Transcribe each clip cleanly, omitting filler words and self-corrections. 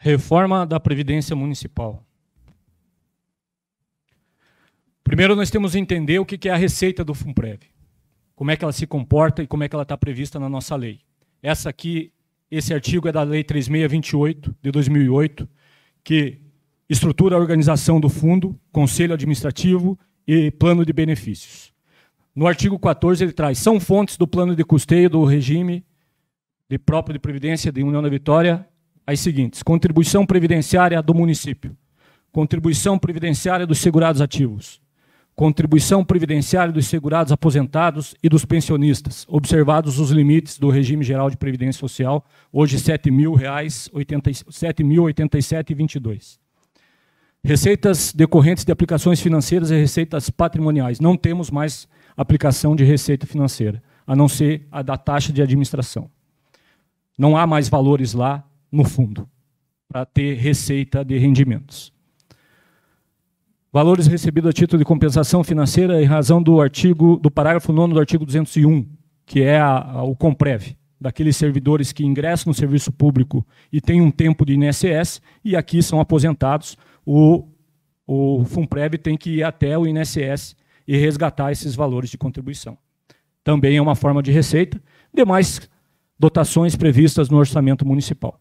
Reforma da Previdência Municipal. Primeiro, nós temos que entender o que é a receita do FUNPREV, como é que ela se comporta e como é que ela está prevista na nossa lei. Esse artigo é da Lei 3628, de 2008, que estrutura a organização do fundo, conselho administrativo e plano de benefícios. No artigo 14, ele traz, são fontes do plano de custeio do regime próprio de previdência de União da Vitória as seguintes: contribuição previdenciária do município, contribuição previdenciária dos segurados ativos, contribuição previdenciária dos segurados aposentados e dos pensionistas, observados os limites do regime geral de previdência social, hoje R$ 7.087,22. Receitas decorrentes de aplicações financeiras e receitas patrimoniais. Não temos mais aplicação de receita financeira, a não ser a da taxa de administração. Não há mais valores lá no fundo para ter receita de rendimentos. Valores recebidos a título de compensação financeira em razão do parágrafo 9º do artigo 201, que é o COMPREV, daqueles servidores que ingressam no serviço público e têm um tempo de INSS e aqui são aposentados. O FUNPREV tem que ir até o INSS e resgatar esses valores de contribuição. Também é uma forma de receita, demais dotações previstas no orçamento municipal.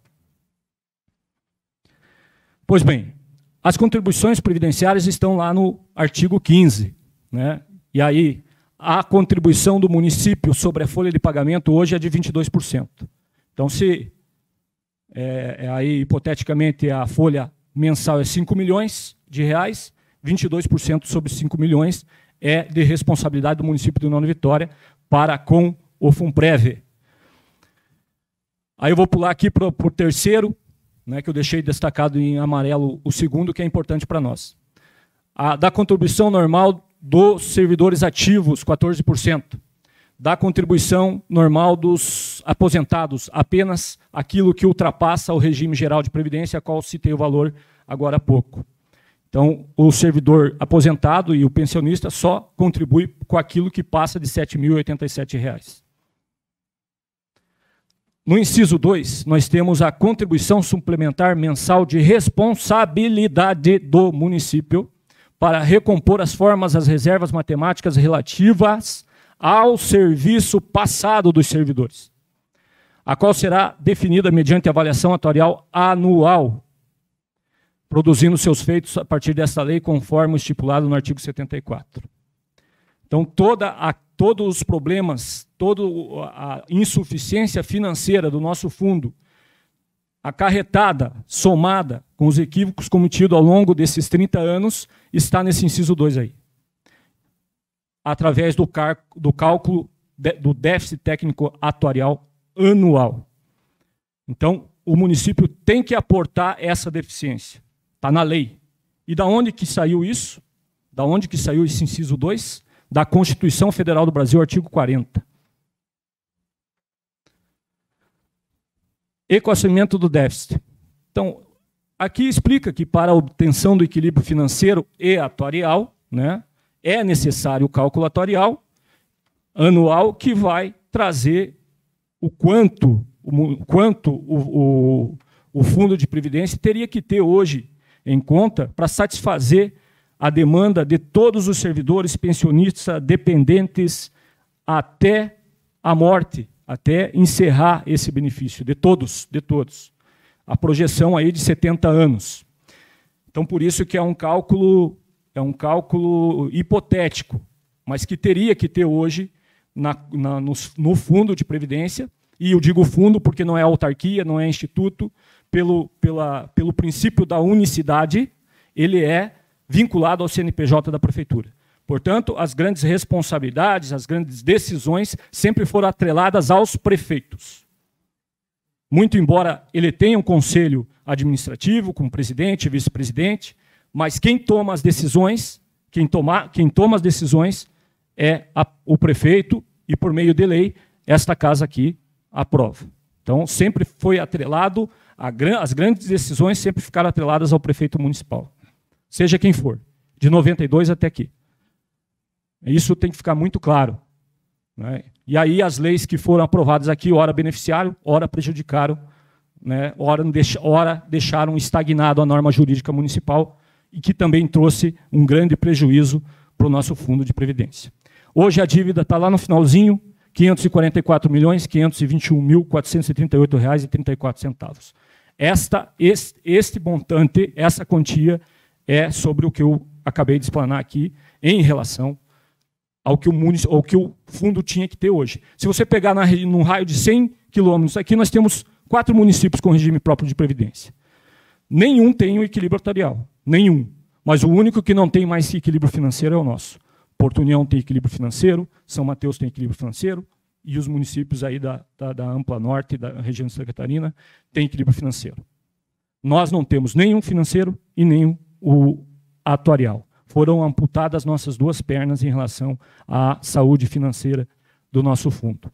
Pois bem, as contribuições previdenciárias estão lá no artigo 15, né? E aí, a contribuição do município sobre a folha de pagamento hoje é de 22%. Então, se aí, hipoteticamente, a folha mensal é 5 milhões de reais, 22% sobre 5 milhões é de responsabilidade do município de União da Vitória para com o FUNPREV. Aí eu vou pular aqui para o terceiro, né, que eu deixei destacado em amarelo, o segundo, que é importante para nós. Da contribuição normal dos servidores ativos, 14%. Da contribuição normal dos aposentados, apenas aquilo que ultrapassa o regime geral de previdência, a qual citei o valor agora há pouco. Então, o servidor aposentado e o pensionista só contribui com aquilo que passa de R$ 7.087. No inciso 2, nós temos a contribuição suplementar mensal de responsabilidade do município para recompor as formas, as reservas matemáticas relativas ao serviço passado dos servidores, a qual será definida mediante avaliação atuarial anual, produzindo seus feitos a partir desta lei, conforme estipulado no artigo 74. Então, todos os problemas, toda a insuficiência financeira do nosso fundo, acarretada, somada com os equívocos cometidos ao longo desses 30 anos, está nesse inciso 2 aí. Através do cálculo do déficit técnico atuarial anual. Então, o município tem que aportar essa deficiência. Está na lei. E da onde que saiu isso? Da onde que saiu esse inciso 2? Da Constituição Federal do Brasil, artigo 40. Equacionamento do déficit. Então, aqui explica que para a obtenção do equilíbrio financeiro e atuarial, né, é necessário o cálculo atuarial anual que vai trazer o quanto o fundo de previdência teria que ter hoje em conta para satisfazer a demanda de todos os servidores, pensionistas, dependentes, até a morte, até encerrar esse benefício, de todos. A projeção aí de 70 anos. Então, por isso que é um cálculo hipotético, mas que teria que ter hoje no fundo de previdência, e eu digo fundo porque não é autarquia, não é instituto, pelo princípio da unicidade, ele é vinculado ao CNPJ da prefeitura. Portanto, as grandes responsabilidades, as grandes decisões sempre foram atreladas aos prefeitos. Muito embora ele tenha um conselho administrativo, com presidente e vice-presidente, mas quem toma as decisões, é o prefeito e, por meio de lei, esta casa aqui aprova. Então, sempre foi atrelado, as grandes decisões sempre ficaram atreladas ao prefeito municipal. Seja quem for, de 92 até aqui. Isso tem que ficar muito claro, né? E aí as leis que foram aprovadas aqui, ora beneficiaram, ora prejudicaram né, ora deixaram estagnado a norma jurídica municipal e que também trouxe um grande prejuízo para o nosso fundo de previdência. Hoje a dívida está lá no finalzinho, R$ 544.521.438,34. Este montante, essa quantia, é sobre o que eu acabei de explanar aqui em relação ao que o fundo tinha que ter hoje. Se você pegar num raio de 100 quilômetros, aqui nós temos 4 municípios com regime próprio de previdência. Nenhum tem o equilíbrio atuarial, nenhum. Mas o único que não tem mais esse equilíbrio financeiro é o nosso. Porto União tem equilíbrio financeiro, São Mateus tem equilíbrio financeiro, e os municípios aí da Ampla Norte, da região de Santa Catarina, têm equilíbrio financeiro. Nós não temos nenhum financeiro e nenhum o atuarial. Foram amputadas nossas 2 pernas em relação à saúde financeira do nosso fundo.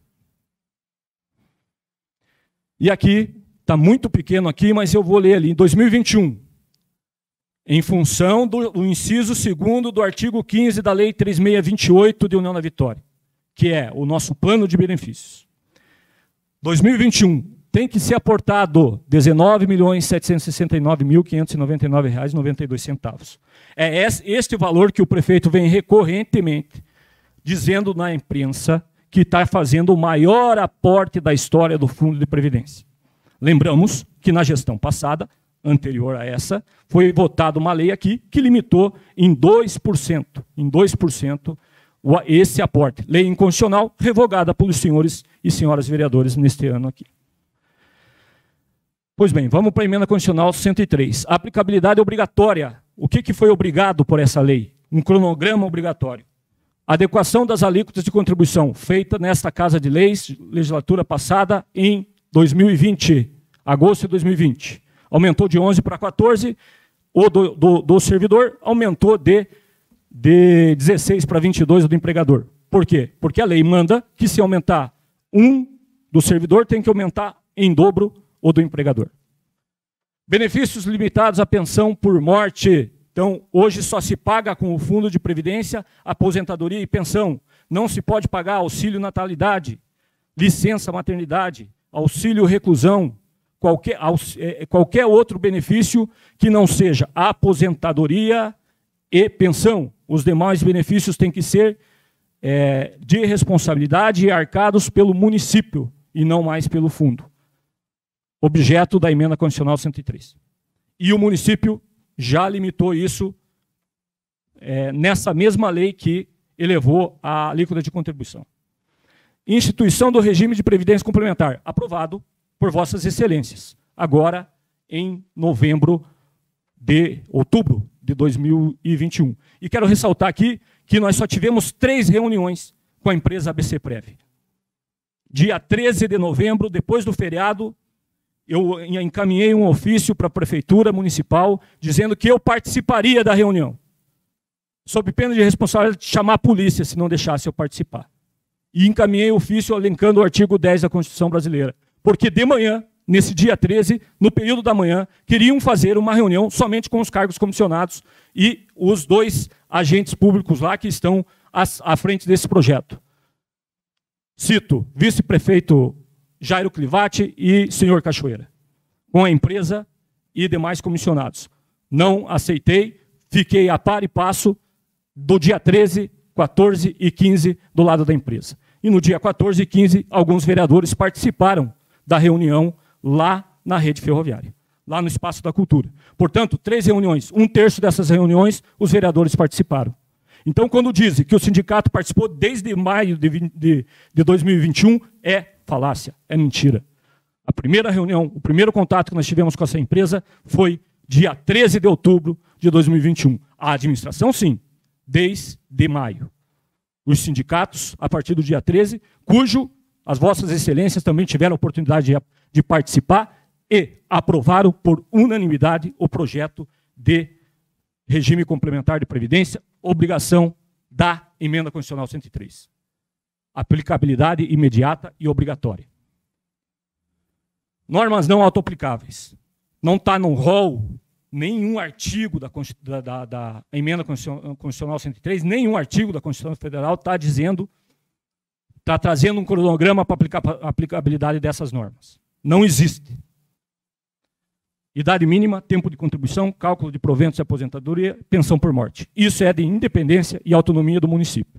E aqui, está muito pequeno aqui, mas eu vou ler ali. Em 2021, em função do inciso 2º do artigo 15 da Lei 3628 de União da Vitória, que é o nosso plano de benefícios. 2021, tem que ser aportado R$ 19.769.599,92. É este valor que o prefeito vem recorrentemente dizendo na imprensa que está fazendo o maior aporte da história do Fundo de Previdência. Lembramos que na gestão passada, anterior a essa, foi votada uma lei aqui que limitou em 2%, esse aporte. Lei inconstitucional revogada pelos senhores e senhoras vereadores neste ano aqui. Pois bem, vamos para a emenda constitucional 103. Aplicabilidade obrigatória. O que foi obrigado por essa lei? Um cronograma obrigatório. Adequação das alíquotas de contribuição, feita nesta Casa de Leis, legislatura passada, em 2020, agosto de 2020. Aumentou de 11 para 14, o do servidor aumentou de 16 para 22 do empregador. Por quê? Porque a lei manda que se aumentar um do servidor, tem que aumentar em dobro o do empregador. Benefícios limitados à pensão por morte. Então, hoje só se paga com o fundo de previdência, aposentadoria e pensão. Não se pode pagar auxílio natalidade, licença maternidade, auxílio reclusão, qualquer outro benefício que não seja aposentadoria e pensão. Os demais benefícios têm que ser de responsabilidade e arcados pelo município e não mais pelo fundo. Objeto da emenda constitucional 103. E o município já limitou isso nessa mesma lei que elevou a alíquota de contribuição. Instituição do regime de previdência complementar, aprovado por vossas excelências, agora em outubro de 2021. E quero ressaltar aqui que nós só tivemos 3 reuniões com a empresa ABC Prev. Dia 13 de novembro, depois do feriado, eu encaminhei um ofício para a Prefeitura Municipal dizendo que eu participaria da reunião, sob pena de responsabilidade de chamar a polícia se não deixasse eu participar. E encaminhei o ofício elencando o artigo 10 da Constituição Brasileira, porque de manhã, nesse dia 13, no período da manhã, queriam fazer uma reunião somente com os cargos comissionados e os 2 agentes públicos lá que estão à frente desse projeto. Cito, vice-prefeito Jairo Clivati e senhor Cachoeira, com a empresa e demais comissionados. Não aceitei, fiquei a par e passo do dia 13, 14 e 15 do lado da empresa. E no dia 14 e 15, alguns vereadores participaram da reunião lá na rede ferroviária, lá no Espaço da Cultura. Portanto, 3 reuniões, 1/3 dessas reuniões, os vereadores participaram. Então, quando dizem que o sindicato participou desde maio de 2021, é falácia, é mentira. A primeira reunião, o primeiro contato que nós tivemos com essa empresa foi dia 13 de outubro de 2021. A administração, sim, desde maio. Os sindicatos, a partir do dia 13, cujo as vossas excelências também tiveram a oportunidade de participar e aprovaram por unanimidade o projeto de regime complementar de previdência, obrigação da emenda constitucional 103. Aplicabilidade imediata e obrigatória. Normas não autoaplicáveis. Não está no rol nenhum artigo da emenda constitucional 103, nenhum artigo da Constituição Federal está trazendo um cronograma para a aplicabilidade dessas normas. Não existe. idade mínima, tempo de contribuição, cálculo de proventos de aposentadoria, pensão por morte. Isso é de independência e autonomia do município.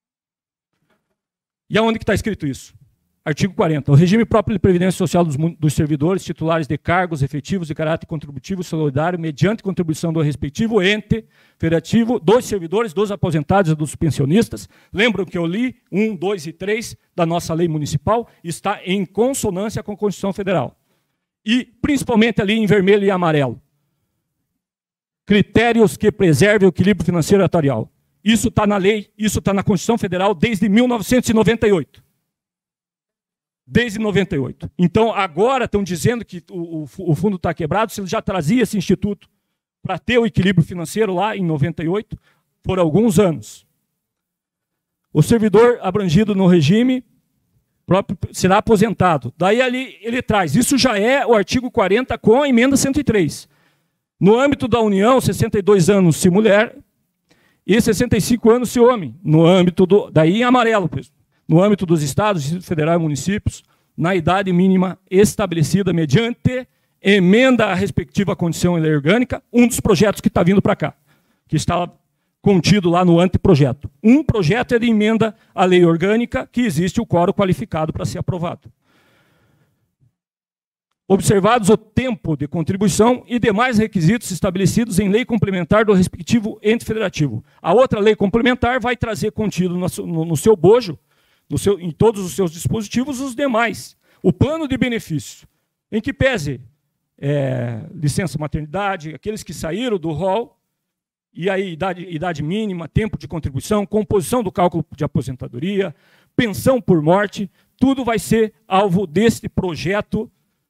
E aonde que está escrito isso? Artigo 40. O regime próprio de previdência social dos servidores titulares de cargos efetivos de caráter contributivo solidário mediante contribuição do respectivo ente federativo, dos servidores, dos aposentados e dos pensionistas. Lembram que eu li 1, 2 e 3 da nossa lei municipal, está em consonância com a Constituição Federal. E, principalmente ali em vermelho e amarelo, critérios que preservem o equilíbrio financeiro e atuarial. Isso está na lei, isso está na Constituição Federal desde 1998. Desde 98. Então, agora estão dizendo que o fundo está quebrado, se ele já trazia esse instituto para ter o equilíbrio financeiro lá em 98, por alguns anos. O servidor abrangido no regime próprio será aposentado. Daí ali ele traz, isso já é o artigo 40 com a emenda 103. No âmbito da União, 62 anos se mulher e 65 anos se homem. No âmbito daí em amarelo, pessoal. No âmbito dos estados, Distrito Federal e municípios, na idade mínima estabelecida mediante emenda à respectiva condição em lei orgânica, um dos projetos que está vindo para cá, que está contido lá no anteprojeto. Um projeto é de emenda à lei orgânica, que existe o quórum qualificado para ser aprovado. Observados o tempo de contribuição e demais requisitos estabelecidos em lei complementar do respectivo ente federativo. A outra lei complementar vai trazer contido no seu bojo, em todos os seus dispositivos, os demais. O plano de benefício, em que pese licença maternidade, aqueles que saíram do rol, e aí idade mínima, tempo de contribuição, composição do cálculo de aposentadoria, pensão por morte, tudo vai ser alvo deste projeto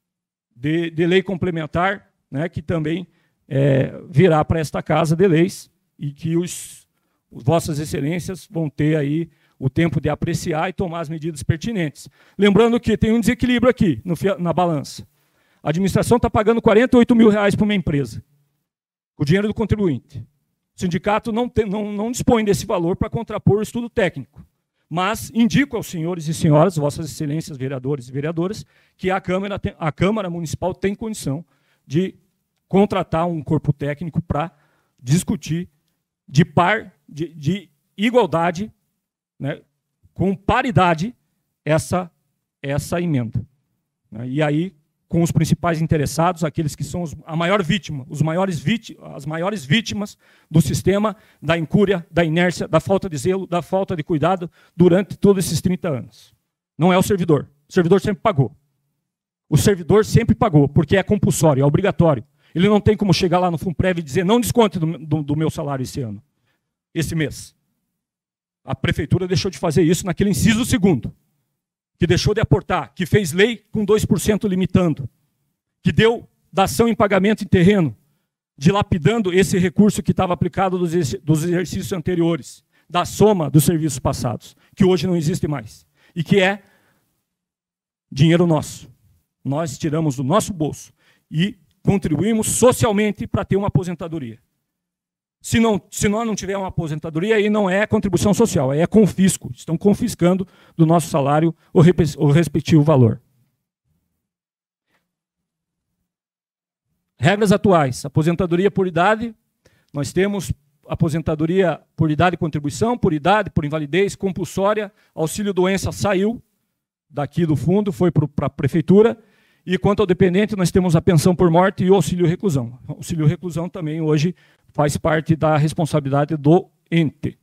de lei complementar, né, que também virá para esta Casa de Leis, e que vossas excelências vão ter aí o tempo de apreciar e tomar as medidas pertinentes. Lembrando que tem um desequilíbrio aqui na balança. A administração está pagando R$48 mil para uma empresa, com o dinheiro do contribuinte. O sindicato não dispõe desse valor para contrapor o estudo técnico. Mas indico aos senhores e senhoras, vossas excelências, vereadores e vereadoras, que a Câmara Municipal tem condição de contratar um corpo técnico para discutir de igualdade, né, com paridade, essa emenda. E aí, com os principais interessados, aqueles que são a maior vítima, as maiores vítimas do sistema, da incúria, da inércia, da falta de zelo, da falta de cuidado durante todos esses 30 anos. Não é o servidor. O servidor sempre pagou. O servidor sempre pagou, porque é compulsório, é obrigatório. Ele não tem como chegar lá no Funprev e dizer, não desconte do meu salário esse ano, esse mês. A prefeitura deixou de fazer isso naquele inciso 2º, que deixou de aportar, que fez lei com 2% limitando, que deu dação em pagamento em terreno, dilapidando esse recurso que estava aplicado dos exercícios anteriores, da soma dos serviços passados, que hoje não existe mais, e que é dinheiro nosso. Nós tiramos do nosso bolso e contribuímos socialmente para ter uma aposentadoria. Se nós não tivermos uma aposentadoria, aí não é contribuição social, aí é confisco. Estão confiscando do nosso salário o respectivo valor. Regras atuais. Aposentadoria por idade. Nós temos aposentadoria por idade e contribuição, por idade, por invalidez, compulsória. Auxílio-doença saiu daqui do fundo, foi para a prefeitura. E quanto ao dependente, nós temos a pensão por morte e o auxílio-reclusão. O auxílio-reclusão também hoje faz parte da responsabilidade do ente.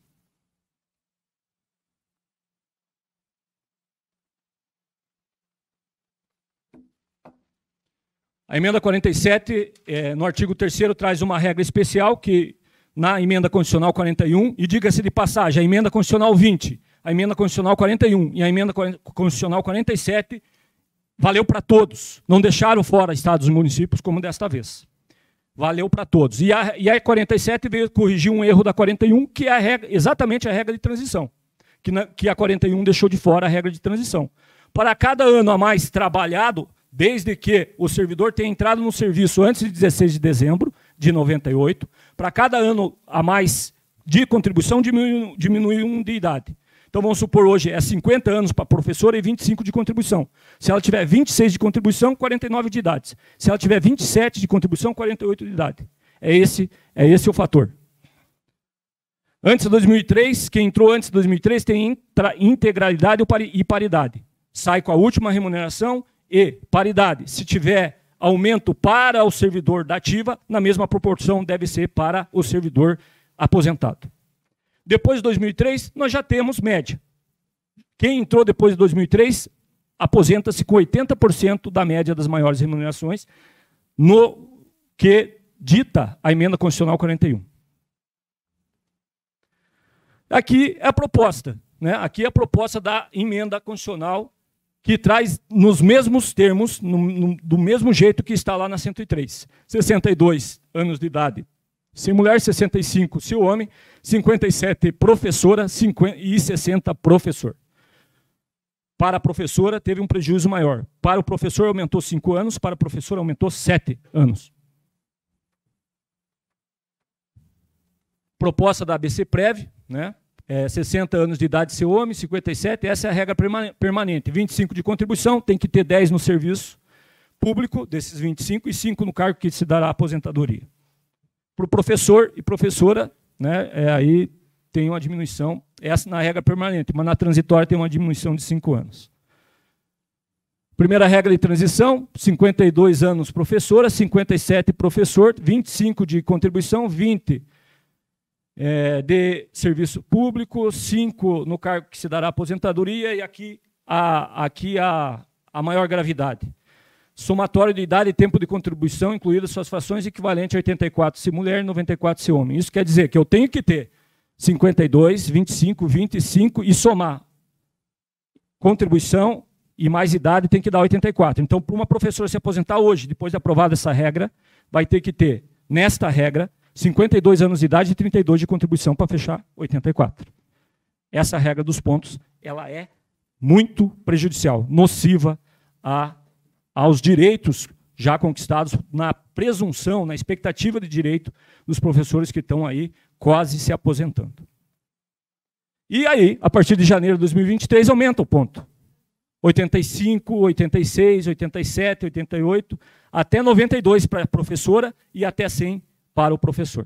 A emenda 47, no artigo 3º, traz uma regra especial que, na emenda constitucional 41, e diga-se de passagem, a emenda constitucional 20, a emenda constitucional 41 e a emenda constitucional 47, valeu para todos. Não deixaram fora estados e municípios como desta vez. Valeu para todos. E a 47 veio corrigir um erro da 41, que é exatamente a regra de transição. Que a 41 deixou de fora a regra de transição. Para cada ano a mais trabalhado, desde que o servidor tenha entrado no serviço antes de 16 de dezembro de 98, para cada ano a mais de contribuição diminui um de idade. Então vamos supor hoje é 50 anos para a professora e 25 de contribuição. Se ela tiver 26 de contribuição, 49 de idade. Se ela tiver 27 de contribuição, 48 de idade. É esse o fator. Antes de 2003, quem entrou antes de 2003 tem integralidade e paridade. Sai com a última remuneração e paridade. Se tiver aumento para o servidor da ativa, na mesma proporção deve ser para o servidor aposentado. Depois de 2003, nós já temos média. Quem entrou depois de 2003, aposenta-se com 80% da média das maiores remunerações, no que dita a emenda constitucional 41. Aqui é a proposta, né? Aqui é a proposta da emenda constitucional que traz nos mesmos termos, do mesmo jeito que está lá na 103. 62 anos de idade, se mulher, 65 se homem, 57 professora e 60 professor. Para a professora teve um prejuízo maior. Para o professor aumentou 5 anos, para a professora aumentou 7 anos. Proposta da ABC-Prev, né? 60 anos de idade ser homem, 57, essa é a regra permanente. 25 de contribuição, tem que ter 10 no serviço público, desses 25, e 5 no cargo que se dará a aposentadoria. Para o professor e professora, né, aí tem uma diminuição, essa na regra permanente, mas na transitória tem uma diminuição de 5 anos. Primeira regra de transição, 52 anos professora, 57 professor, 25 de contribuição, 20 de serviço público, 5 no cargo que se dará aposentadoria, e aqui a maior gravidade. Somatório de idade e tempo de contribuição, incluídas suas frações, equivalente a 84 se mulher e 94 se homem. Isso quer dizer que eu tenho que ter 52, 25, 25 e somar contribuição e mais idade tem que dar 84. Então, para uma professora se aposentar hoje, depois de aprovada essa regra, vai ter que ter, nesta regra, 52 anos de idade e 32 de contribuição para fechar 84. Essa regra dos pontos, ela é muito prejudicial, nociva aos direitos já conquistados na presunção, na expectativa de direito dos professores que estão aí quase se aposentando. E aí, a partir de janeiro de 2023, aumenta o ponto. 85, 86, 87, 88, até 92 para a professora e até 100 para o professor.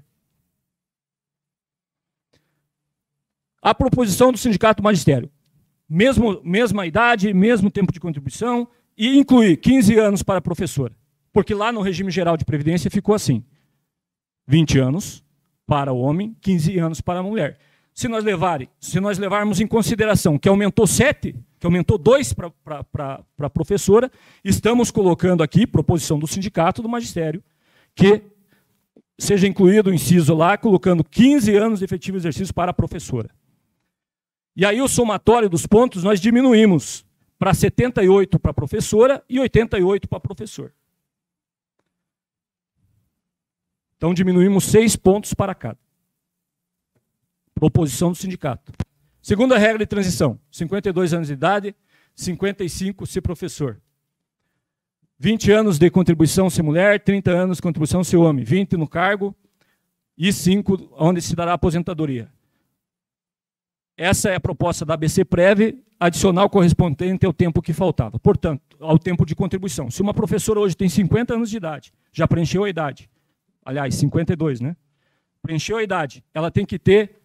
A proposição do Sindicato do Magistério. Mesma idade, mesmo tempo de contribuição e incluir 15 anos para a professora. Porque lá no regime geral de previdência ficou assim. 20 anos para o homem, 15 anos para a mulher. Se nós levarmos em consideração que aumentou 7, que aumentou 2 para a professora, estamos colocando aqui, proposição do Sindicato do Magistério, que seja incluído o inciso lá, colocando 15 anos de efetivo exercício para a professora. E aí o somatório dos pontos nós diminuímos para 78 para a professora e 88 para o professor. Então diminuímos 6 pontos para cada. Proposição do sindicato. Segunda regra de transição, 52 anos de idade, 55 se professor. 20 anos de contribuição se mulher, 30 anos de contribuição se homem, 20 no cargo e 5 onde se dará aposentadoria. Essa é a proposta da ABC-Prev, adicional correspondente ao tempo que faltava. Portanto, ao tempo de contribuição. Se uma professora hoje tem 50 anos de idade, já preencheu a idade, aliás, 52, né? Preencheu a idade, ela tem que ter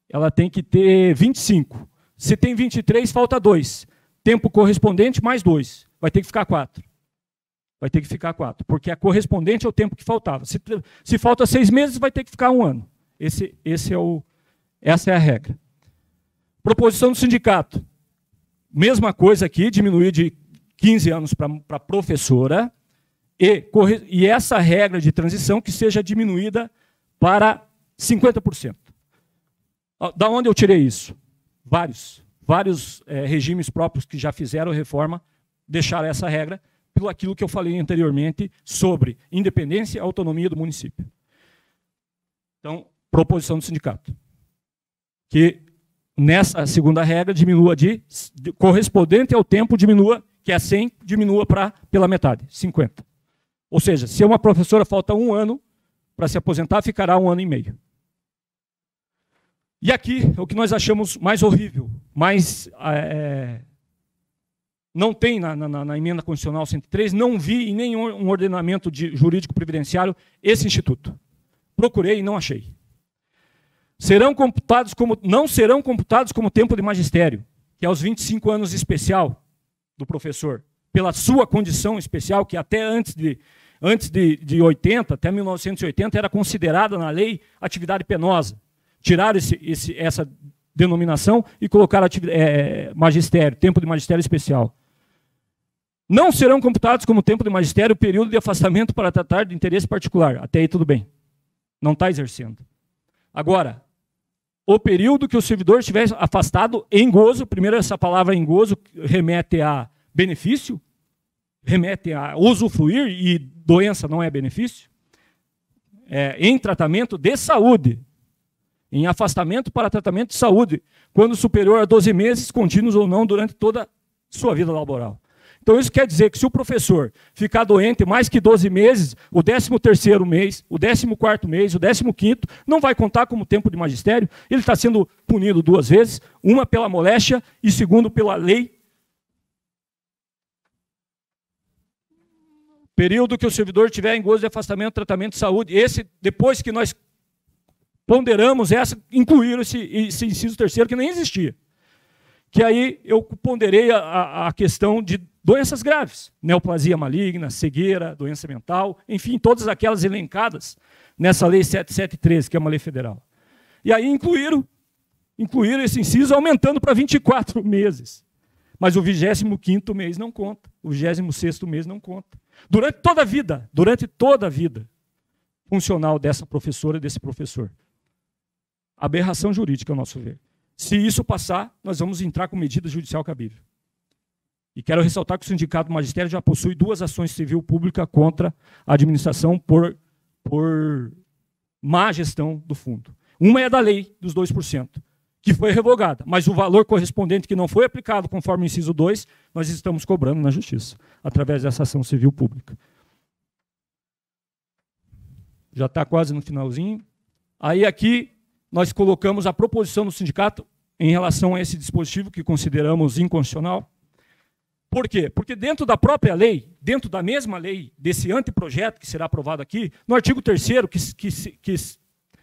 25. Se tem 23, falta 2. Tempo correspondente mais 2. Vai ter que ficar 4. Vai ter que ficar 4, porque é correspondente ao tempo que faltava. Se falta 6 meses, vai ter que ficar 1 ano. Essa é a regra. Proposição do sindicato. Mesma coisa aqui, diminuir de 15 anos para professora e essa regra de transição que seja diminuída para 50%. Da onde eu tirei isso? Vários regimes próprios que já fizeram reforma deixaram essa regra pelo aquilo que eu falei anteriormente sobre independência e autonomia do município. Então, proposição do sindicato. Que nessa segunda regra diminua correspondente ao tempo, diminua, que é 100, diminua pela metade, 50. Ou seja, se uma professora falta 1 ano para se aposentar, ficará 1 ano e meio. E aqui é o que nós achamos mais horrível, mais não tem na emenda constitucional 103, não vi em nenhum ordenamento jurídico previdenciário esse instituto. Procurei e não achei. Não serão computados como tempo de magistério, que é os 25 anos especial do professor, pela sua condição especial, que até antes de 80, até 1980, era considerada na lei atividade penosa. Tiraram essa denominação e colocaram magistério, tempo de magistério especial. Não serão computados como tempo de magistério o período de afastamento para tratar de interesse particular. Até aí tudo bem. Não está exercendo. Agora, o período que o servidor estiver afastado em gozo, primeiro essa palavra em gozo remete a benefício, remete a usufruir, e doença não é benefício, em tratamento de saúde, em afastamento para tratamento de saúde, quando superior a 12 meses, contínuos ou não, durante toda a sua vida laboral. Então isso quer dizer que se o professor ficar doente mais que 12 meses, o 13º mês, o 14º mês, o 15º, não vai contar como tempo de magistério, ele está sendo punido 2 vezes, uma pela moléstia e segundo pela lei. Período que o servidor tiver em gozo de afastamento, tratamento de saúde, depois que nós ponderamos incluir esse inciso 3º que nem existia. Que aí eu ponderei a questão de doenças graves, neoplasia maligna, cegueira, doença mental, enfim, todas aquelas elencadas nessa lei 7713, que é uma lei federal. E aí incluíram esse inciso aumentando para 24 meses. Mas o 25º mês não conta, o 26º mês não conta. Durante toda a vida funcional dessa professora e desse professor. Aberração jurídica, ao nosso ver. Se isso passar, nós vamos entrar com medida judicial cabível. E quero ressaltar que o Sindicato do Magistério já possui 2 ações civil pública contra a administração por má gestão do fundo. Uma é da lei dos 2%, que foi revogada, mas o valor correspondente que não foi aplicado conforme o inciso 2, nós estamos cobrando na Justiça, através dessa ação civil pública. Já está quase no finalzinho. Aí aqui nós colocamos a proposição do sindicato em relação a esse dispositivo que consideramos inconstitucional. Por quê? Porque dentro da própria lei, dentro da mesma lei, desse anteprojeto que será aprovado aqui, no artigo 3º,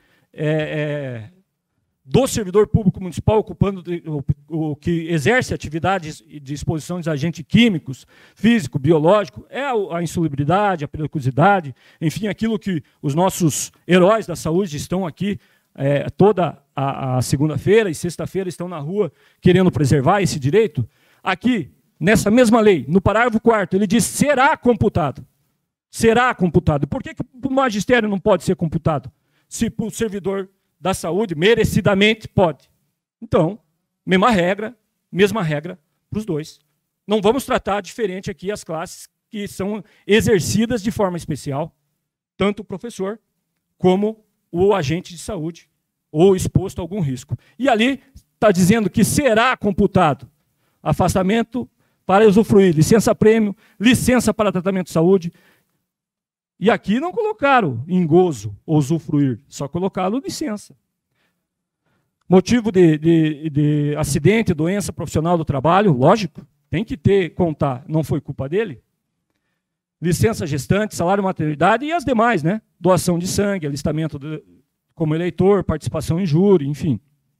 do servidor público municipal ocupando o que exerce atividades de exposição de agentes químicos, físico, biológico, é a insalubridade, a periculosidade, enfim, aquilo que os nossos heróis da saúde estão aqui toda a segunda-feira e sexta-feira estão na rua querendo preservar esse direito. Aqui, nessa mesma lei, no parágrafo 4º, ele diz será computado. Será computado. Por que o magistério não pode ser computado? Se o servidor da saúde, merecidamente, pode. Então, mesma regra para os dois. Não vamos tratar diferente aqui as classes que são exercidas de forma especial, tanto o professor como o agente de saúde, ou exposto a algum risco. E ali está dizendo que será computado afastamento para usufruir, licença-prêmio, licença para tratamento de saúde. E aqui não colocaram em gozo ou usufruir, só colocaram licença. Motivo de acidente, doença profissional do trabalho, lógico, tem que contar, não foi culpa dele. Licença gestante, salário maternidade e as demais, né? Doação de sangue, alistamento como eleitor, participação em júri, enfim.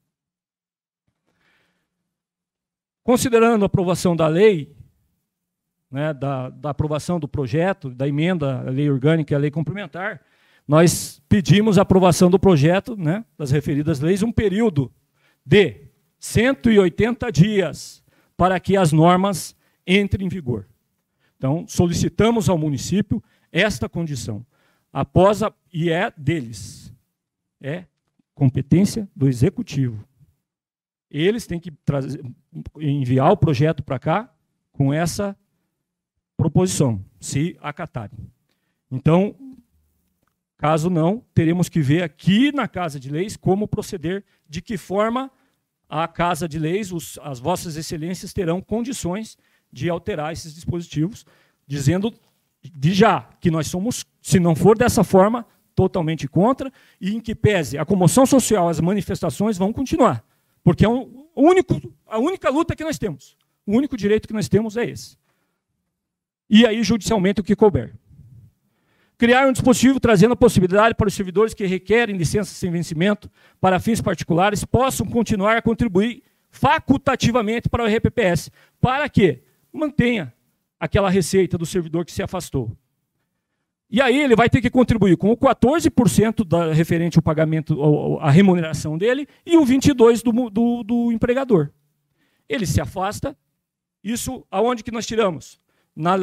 Considerando a aprovação da lei, né, da aprovação do projeto, da emenda à lei orgânica e à lei complementar, nós pedimos a aprovação do projeto, né, das referidas leis, um período de 180 dias para que as normas entrem em vigor. Então, solicitamos ao município esta condição. E é deles. É competência do executivo. Eles têm que enviar o projeto para cá com essa proposição, se acatarem. Então, caso não, teremos que ver aqui na Casa de Leis como proceder, de que forma a Casa de Leis, as vossas excelências terão condições de alterar esses dispositivos, dizendo de já que nós somos, se não for dessa forma, totalmente contra, e em que pese a comoção social, as manifestações vão continuar, porque é a única luta que nós temos, o único direito que nós temos é esse. E aí, judicialmente, o que couber. Criar um dispositivo trazendo a possibilidade para os servidores que requerem licença sem vencimento para fins particulares possam continuar a contribuir facultativamente para o RPPS, para que mantenha aquela receita do servidor que se afastou. E aí ele vai ter que contribuir com o 14% referente ao pagamento, à remuneração dele, e o 22% do empregador. Ele se afasta, isso aonde que nós tiramos? Na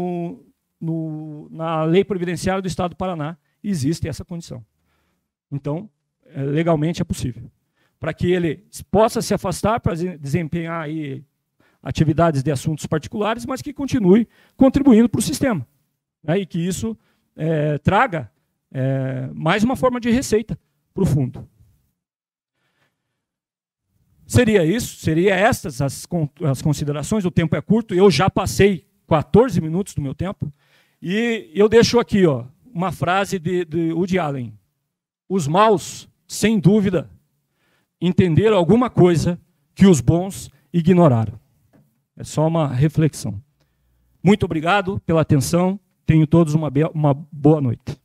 lei previdenciária do Estado do Paraná existe essa condição. Então, legalmente é possível. Para que ele possa se afastar para desempenhar aí atividades de assuntos particulares, mas que continue contribuindo para o sistema. Né? E que isso traga mais uma forma de receita para o fundo. Seria isso, seria estas as considerações, o tempo é curto, eu já passei 14 minutos do meu tempo, e eu deixo aqui uma frase de Woody Allen. Os maus, sem dúvida, entenderam alguma coisa que os bons ignoraram. É só uma reflexão. Muito obrigado pela atenção. Tenham todos uma boa noite.